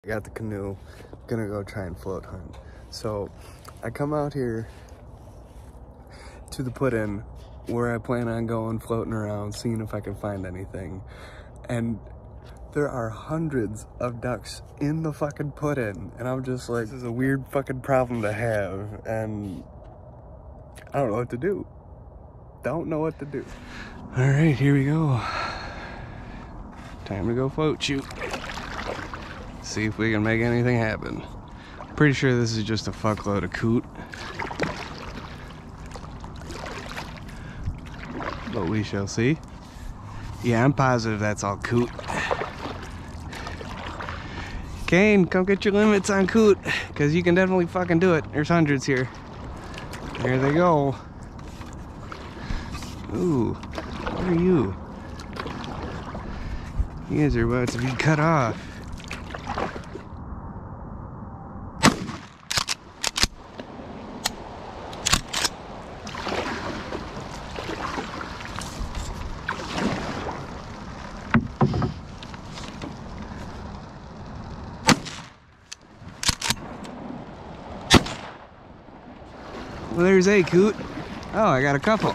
I got the canoe, gonna go try and float hunt. So I come out here to the put-in where I plan on going floating around, seeing if I can find anything. And there are hundreds of ducks in the fucking put-in. And I'm just like, this is a weird fucking problem to have. And I don't know what to do. Don't know what to do. All right, here we go. Time to go float shoot. See if we can make anything happen. Pretty sure this is just a fuckload of coot. But we shall see. Yeah, I'm positive that's all coot. Kane, come get your limits on coot, because you can definitely fucking do it. There's hundreds here. There they go. Ooh, what are you? You guys are about to be cut off. Well, there's a coot. Oh, I got a couple.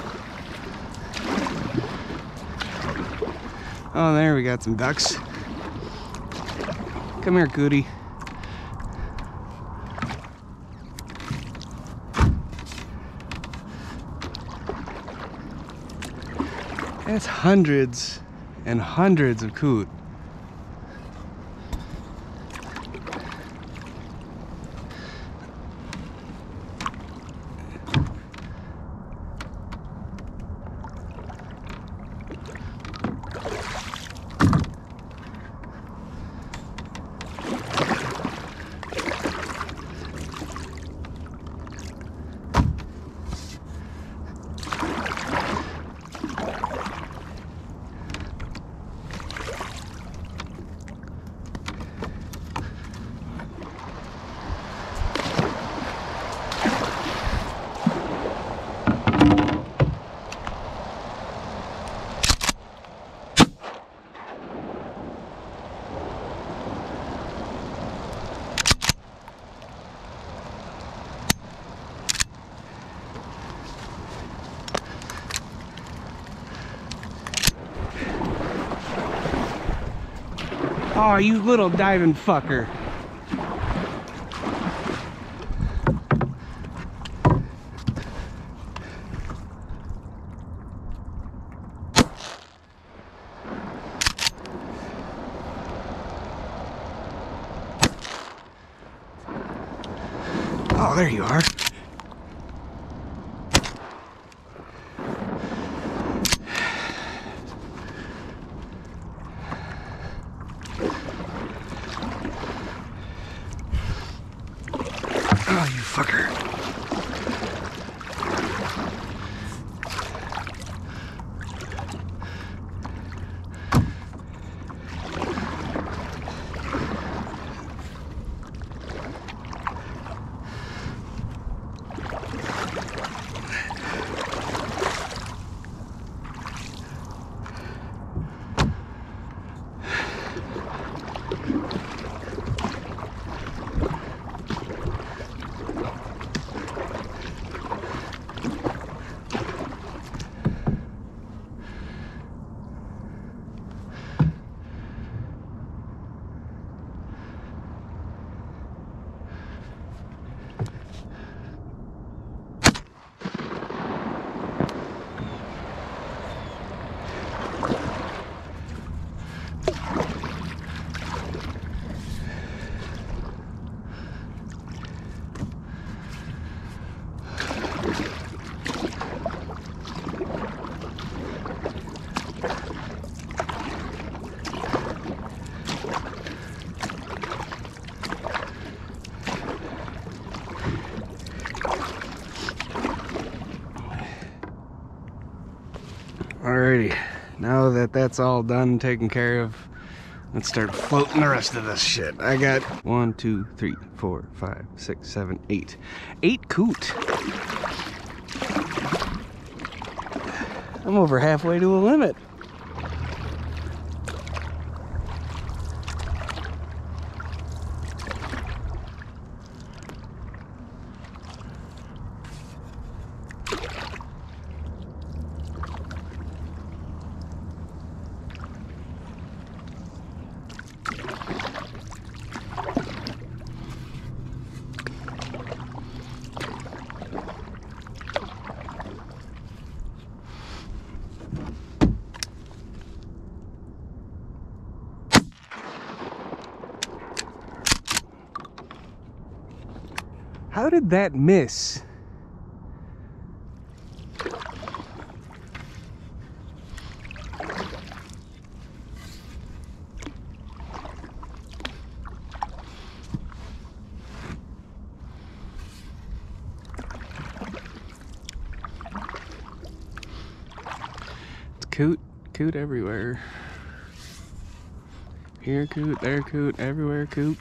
Oh, there we got some ducks. Come here, cootie. That's hundreds and hundreds of coot. Oh, you little diving fucker. Oh, there you are. Oh, you fucker. Alrighty, now that that's all done, taken care of, let's start floating the rest of this shit. I got 1, 2, 3, 4, 5, 6, 7, 8. 8 coot. I'm over halfway to a limit. How did that miss? It's Coot everywhere. Here Coot, there Coot, everywhere Coot.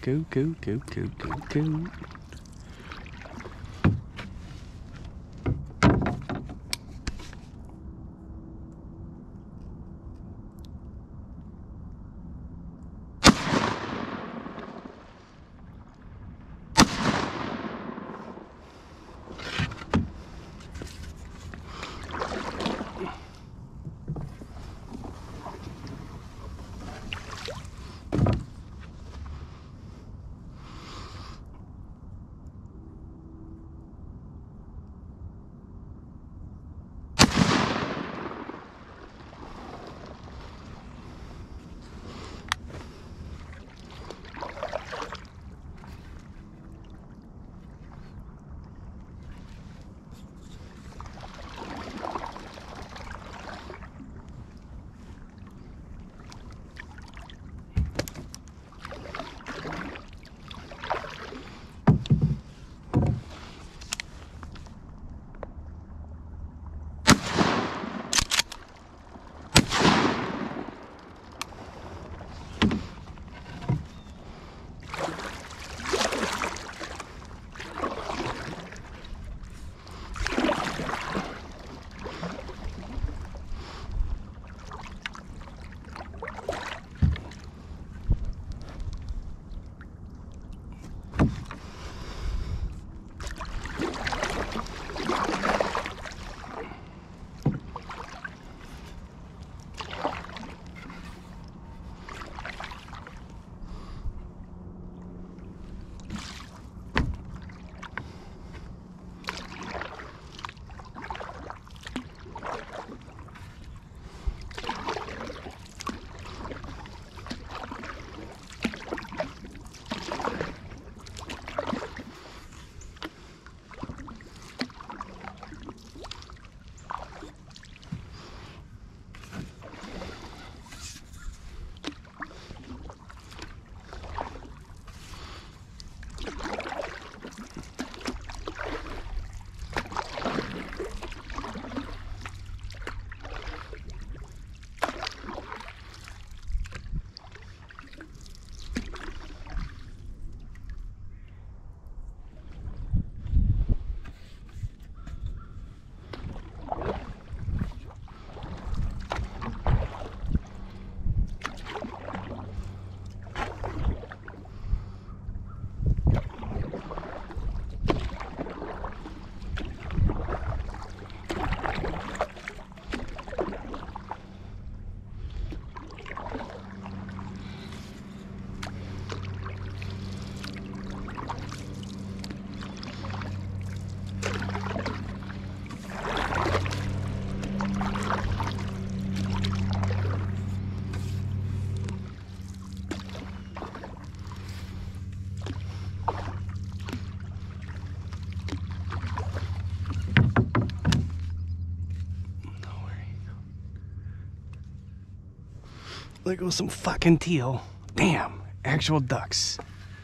There goes some fucking teal. Damn, actual ducks.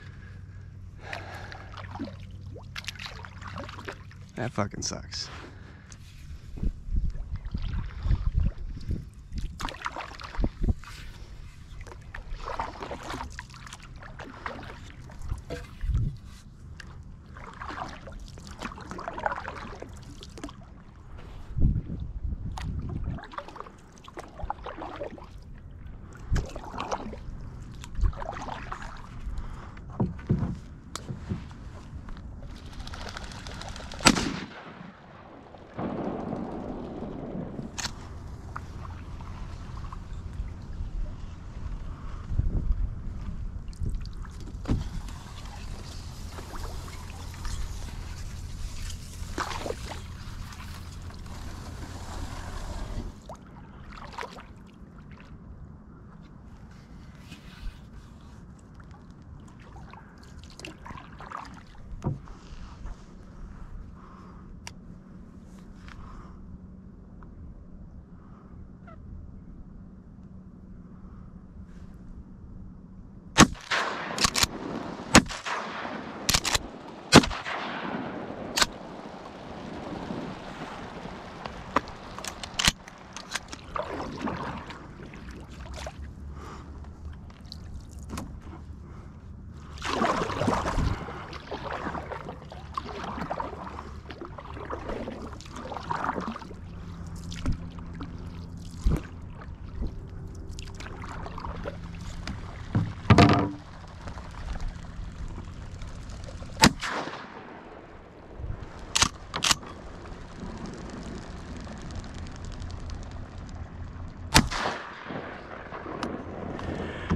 That fucking sucks.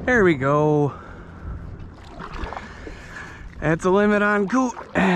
There we go. That's the limit on Coot.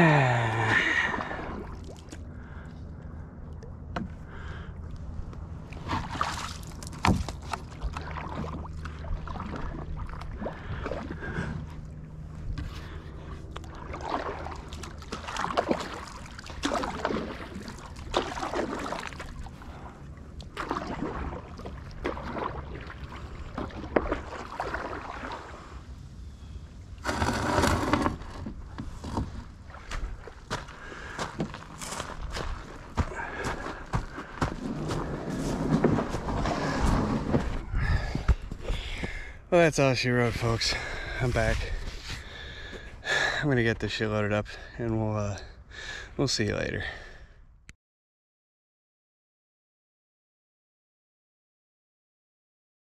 Well, that's all she wrote, folks. I'm back. I'm gonna get this shit loaded up, and we'll see you later.